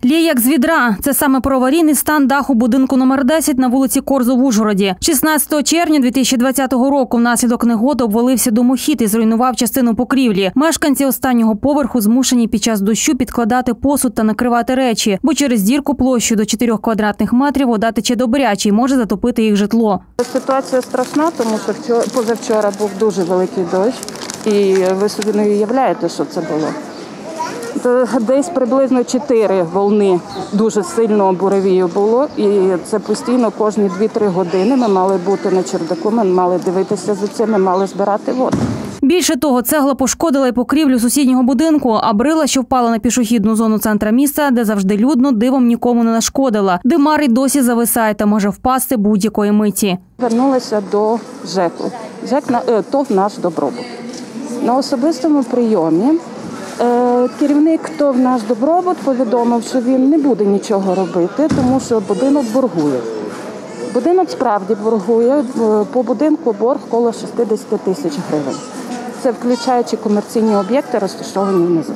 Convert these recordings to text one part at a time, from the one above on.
Лє як з відра. Це саме про аварійний стан даху будинку номер 10 на вулиці Корзу в Ужгороді. 16 червня 2020 року внаслідок негоди обвалився домохід і зруйнував частину покрівлі. Мешканці останнього поверху змушені під час дощу підкладати посуд та накривати речі, бо через дірку площею до 4 квадратних метрів вода тече добряче і може затопити їх житло. Ситуація страшна, тому що позавчора був дуже великий дощ, і ви собі не уявляєте, що це було. Десь приблизно 4 волни дуже сильного буревію було, і це постійно кожні 2-3 години ми мали бути на чердаку, ми мали дивитися за цим, ми мали збирати воду. Більше того, цегла пошкодила й покрівлю сусіднього будинку, а брила, що впала на пішохідну зону центра міста, де завжди людно, дивом нікому не нашкодила. Димар й досі зависає та може впасти будь-якої миті. Вернулися до ЖЕКу. ТОВ «Наш Добробут». На особистому прийомі керівник ТОВ «Наш Добробут» повідомив, що він не буде нічого робити, тому що будинок боргує. Будинок справді боргує, по будинку борг коло 60 тисяч гривень. Це включаючи комерційні об'єкти, розташовані внизу.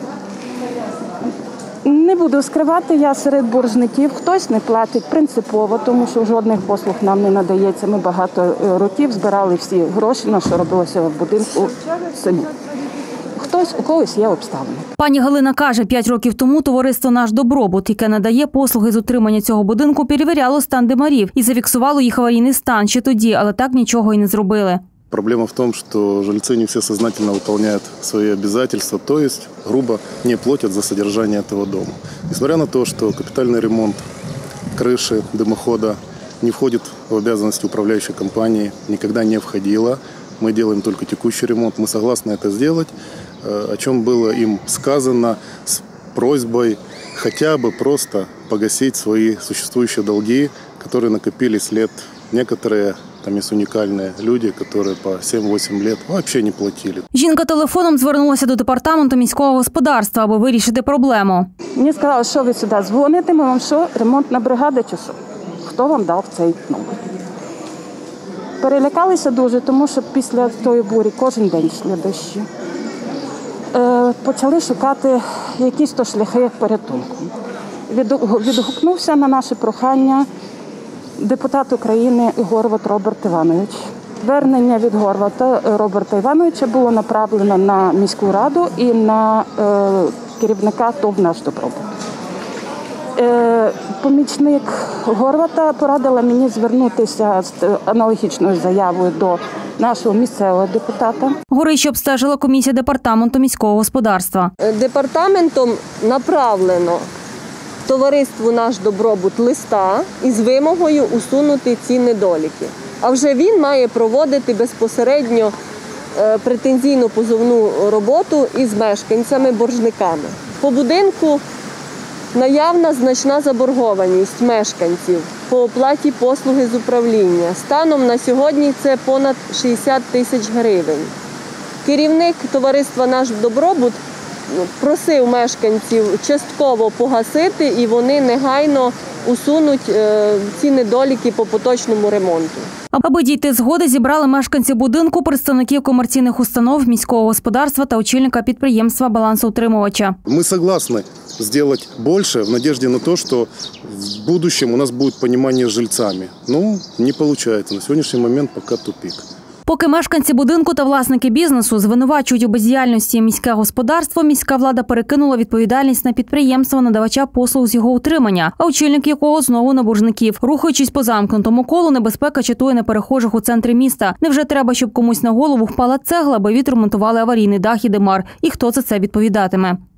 Не буду скривати, я серед боржників. Хтось не платить принципово, тому що жодних послуг нам не надається. Ми багато років збирали всі гроші, на що робилося в будинку самі. Хтось, у когось є обставини. Пані Галина каже, 5 років тому товариство «Наш Добробут», яке надає послуги з утримання цього будинку, перевіряло стан димарів і зафіксувало їх аварійний стан ще тоді, але так нічого і не зробили. Проблема в том, что жильцы не все сознательно выполняют свои обязательства, то есть грубо не платят за содержание этого дома. Несмотря на то, что капитальный ремонт крыши, дымохода не входит в обязанности управляющей компании, никогда не входило, мы делаем только текущий ремонт, мы согласны это сделать, о чем было им сказано с просьбой хотя бы просто погасить свои существующие долги, которые накопились лет. Некоторые там є унікальні люди, які по 7-8 років взагалі не платили. Жінка телефоном звернулася до департаменту міського господарства, аби вирішити проблему. Мені сказали, що ви сюди дзвоните, ми вам що, ремонтна бригада чи що? Хто вам дав цей номер? Перелякалися дуже, тому що після тої бурі кожен день йшли дощі. Почали шукати якісь то шляхи порятунку. Відгукнувся на наше прохання депутат України Горват Роберт Іванович. Звернення від Горвата Роберта Івановича було направлено на міську раду і на керівника ТОВ «Наш Добробут». Помічник Горвата порадила мені звернутися з аналогічною заявою до нашого місцевого депутата. Горище обстежила комісія департаменту міського господарства. Департаментом направлено товариству «Наш Добробут» листа із вимогою усунути ці недоліки. А вже він має проводити безпосередньо претензійно-позовну роботу із мешканцями-боржниками. По будинку наявна значна заборгованість мешканців по оплаті послуги з управління. Станом на сьогодні це понад 60 тисяч гривень. Керівник товариства «Наш Добробут» просив мешканців частково погасити, і вони негайно усунуть ці недоліки по поточному ремонту. Аби дійти згоди, зібрали мешканці будинку, представників комерційних установ, міського господарства та очільника підприємства балансоутримувача. Ми согласны сделать больше в надежде на то, что в будущем у нас будет понимание с жильцами. Но не получается. На сегодняшний момент пока тупик. Поки мешканці будинку та власники бізнесу звинувачують у бездіяльності міське господарство, міська влада перекинула відповідальність на підприємство надавача послуг з його утримання, а очільник якого знову на боржників. Рухаючись по замкнутому колу, небезпека чатує на перехожих у центрі міста. Невже треба, щоб комусь на голову впала цегла, аби відремонтували аварійний дах і димар? І хто за це відповідатиме?